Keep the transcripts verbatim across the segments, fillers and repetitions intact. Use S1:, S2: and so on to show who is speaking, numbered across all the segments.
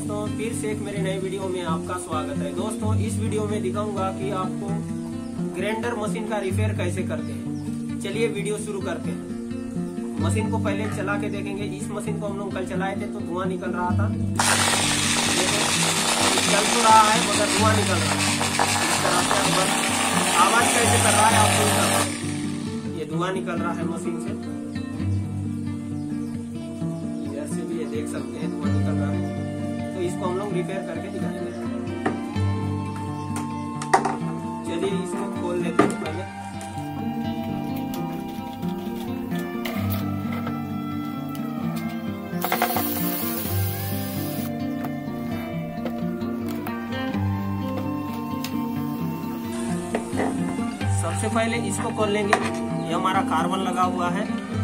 S1: दोस्तों, फिर से एक मेरे नए वीडियो में आपका स्वागत है। दोस्तों, इस वीडियो में दिखाऊंगा कि आपको ग्राइंडर मशीन का रिपेयर कैसे करते हैं। चलिए वीडियो शुरू करते हैं। मशीन को पहले चला के देखेंगे। इस मशीन को हम लोग कल चलाए थे तो धुआं निकल रहा था, चल तो रहा है मगर धुआं निकल रहा है। इस तरह से आवाज कैसे कर रहा है आप सुन सकते हैं। ये धुआं निकल रहा है मशीन से, इधर से भी ये देख सकते हैं धुआं निकल रहा है। तो इसको हम लोग रिपेयर करके दिखाएंगे। चलिए इसको खोल लेते हैं पहले। सबसे पहले इसको खोल लेंगे। ये हमारा कार्बन लगा हुआ है।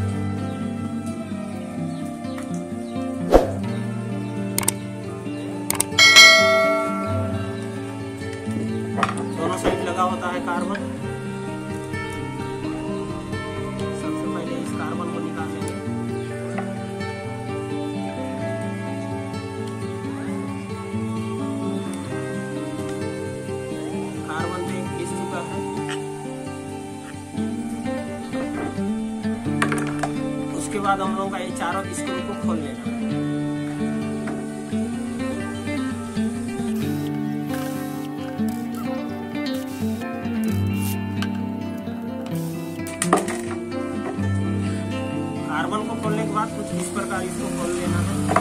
S1: दोनों साइड लगा होता है कार्बन। सबसे पहले इस कार्बन को निकाल लेंगे। कार्बन से घिस चुका है। उसके बाद हम लोगों का ये चारों स्क्रू को खोल लेना है। कार्बन को खोलने के बाद कुछ इस प्रकार इसको खोल लेना है।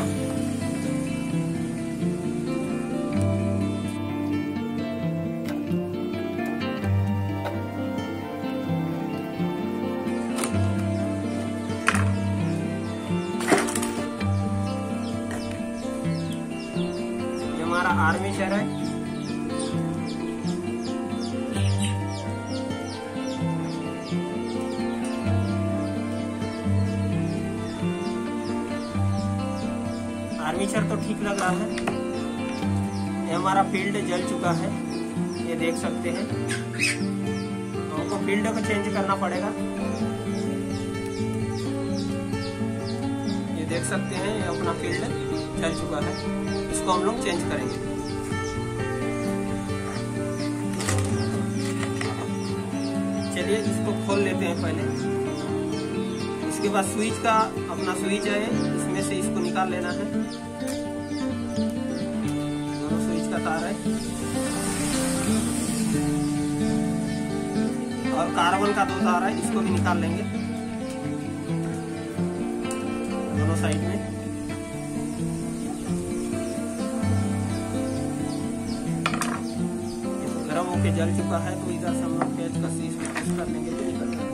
S1: ये हमारा आर्मेचर है। आर्मेचर तो ठीक लग रहा है। ये हमारा फील्ड जल चुका है, ये देख सकते हैं। हमको फील्ड को चेंज करना पड़ेगा। ये देख सकते हैं, ये अपना फील्ड जल चुका है। इसको हम लोग चेंज करेंगे। चलिए इसको खोल लेते हैं पहले। इसके बाद स्विच का अपना स्विच है, इसमें से इसको निकाल लेना है। दोनों स्विच का तार है और कार्बन का दो तार है, इसको भी निकाल लेंगे दोनों साइड में। गर्म होके जल चुका है तो इधर से हम लोग पेच का सीज कर लेंगे तो निकल जाएगा।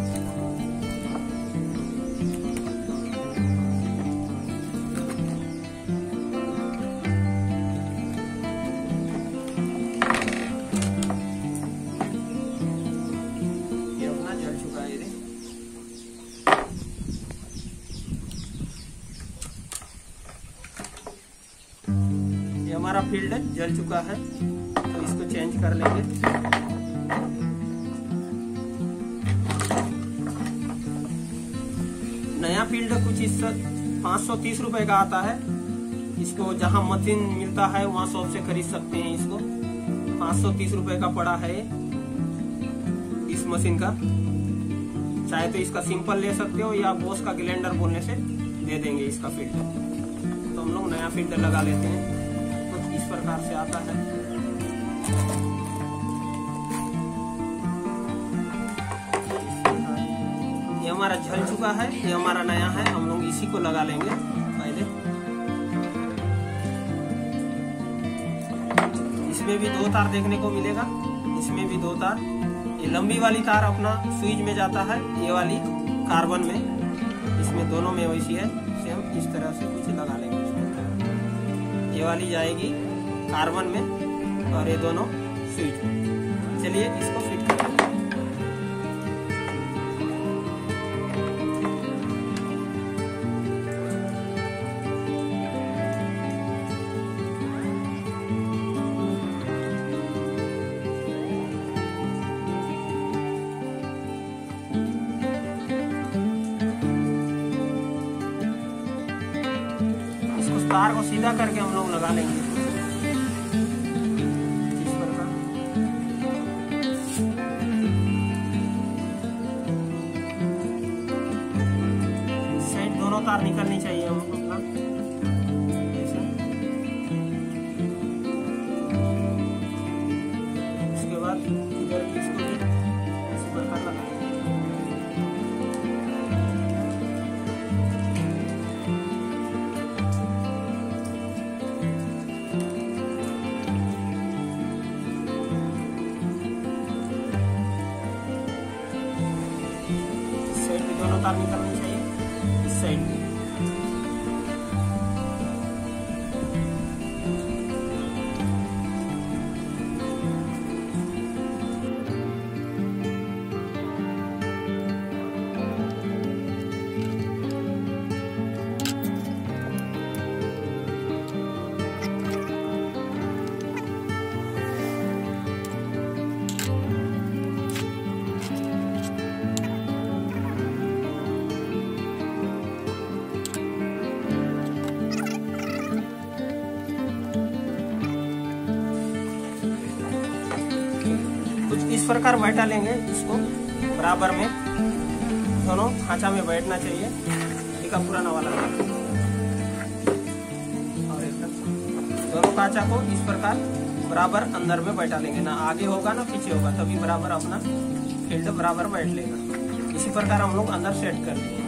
S1: ये हमारा फील्ड जल चुका है तो इसको चेंज कर लेंगे। नया फील्ड कुछ इस पाँच सौ तीस रुपए का आता है। इसको जहां मशीन मिलता है वहां शॉप से खरीद सकते हैं। इसको पाँच सौ तीस रुपए का पड़ा है इस मशीन का। चाहे तो इसका सिंपल ले सकते हो या बॉस का ग्राइंडर बोलने से दे देंगे इसका फील्ड। तो हम लोग नया फील्ड लगा लेते हैं। कुछ इस प्रकार से आता है। ये हमारा जल चुका है, ये हमारा नया है। हम लोग इसी को लगा लेंगे पहले। इसमें भी दो तार देखने को मिलेगा, इसमें भी दो तार। ये लंबी वाली तार अपना स्विच में जाता है, ये वाली कार्बन में। इसमें दोनों में वैसी है सेम। इस तरह से कुछ लगा लेंगे। ये वाली जाएगी कार्बन में और ये दोनों स्विच में। चलिए इसको फिट कर लेंगे। तार को सीधा करके हम लोग लगा लेंगे इस प्रकार। साइड दोनों तार निकलनी चाहिए हम अपना ऐसा। उसके बाद इधर इसको भी इसी प्रकार लगाएंगे। दोनों तार निकलनी चाहिए इस साइड में। कुछ इस प्रकार बैठा लेंगे इसको बराबर में, दोनों खांचा में बैठना चाहिए। टीका पुराना वाला और एक दोनों खांचा को इस प्रकार बराबर अंदर में बैठा लेंगे, ना आगे होगा ना पीछे होगा, तभी बराबर अपना फील्ड बराबर बैठ लेगा। इसी प्रकार हम लोग अंदर सेट कर लेंगे।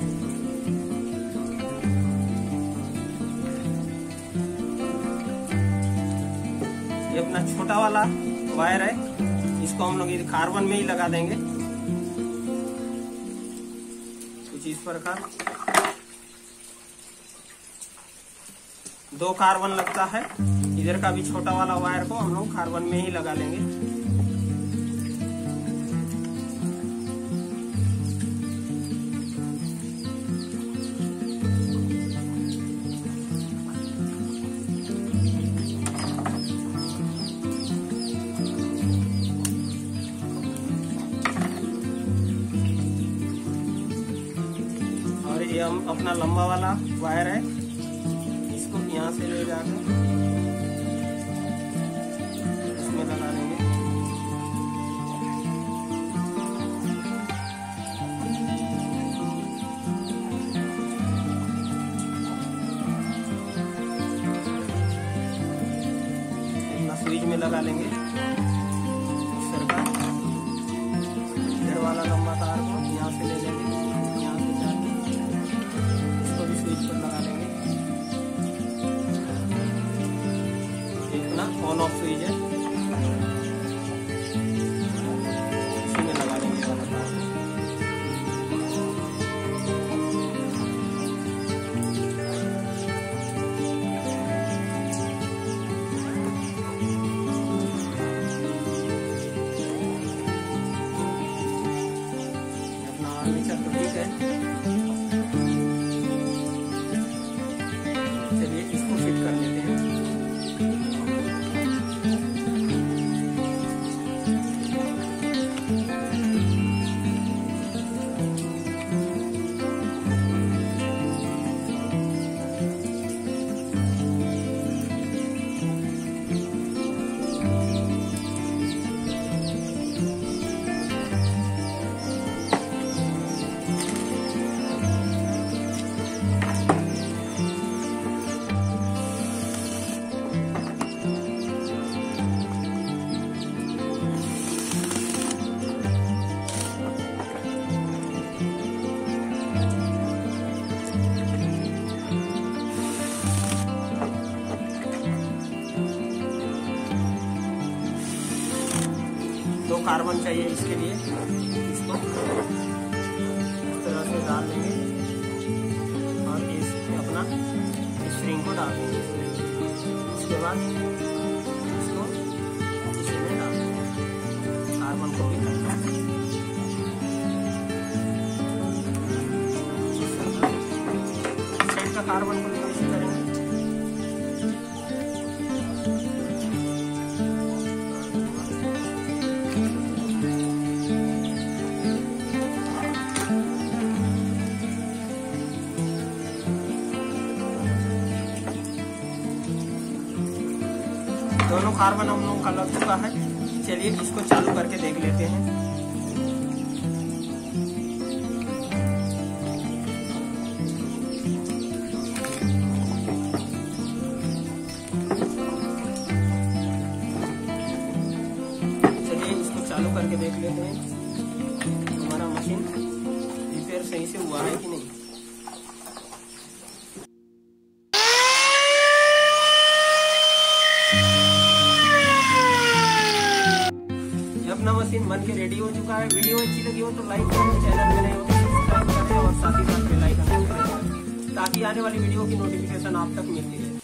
S1: ये अपना छोटा वाला वायर है, इसको हम लोग कार्बन में ही लगा देंगे कुछ इस प्रकार। दो कार्बन लगता है, इधर का भी छोटा वाला वायर को हम लोग कार्बन में ही लगा लेंगे। ये हम अपना लंबा वाला वायर है, इसको यहाँ से ले जाकर इसमें लगा लेंगे। अपना स्विच में लगा लेंगे इस प्रकार। इधर वाला लंबा तार को यहाँ से ले लेंगे, लगा लेंगे। इतना ऑन ऑफ स्विच है, इसी में लगा लेंगे वाला तार। अपना आर्मेचर तो ठीक है, इसको फिट कर लेते हैं। दो कार्बन चाहिए इसके लिए, इसको इस तरह से डाल देंगे और इस अपना स्ट्रिंग को डाल देंगे। इसके बाद इसको इसी में डाल देंगे, कार्बन को भी करना है। साइड का कार्बन को इसी करेंगे। दोनों कार्बन हम लोगों का लग चुका है। चलिए इसको चालू करके देख लेते हैं। चलिए इसको चालू करके देख लेते हैं हमारा मशीन रिपेयर सही से हुआ है कि नहीं। अपना मशीन बन के रेडी हो चुका है। वीडियो अच्छी लगी हो तो लाइक करें, चैनल में नए हो तो सब्सक्राइब करें और साथ ही साथ बेल आइकन प्रेस करें ताकि आने वाली वीडियो की नोटिफिकेशन आप तक मिलती रहे।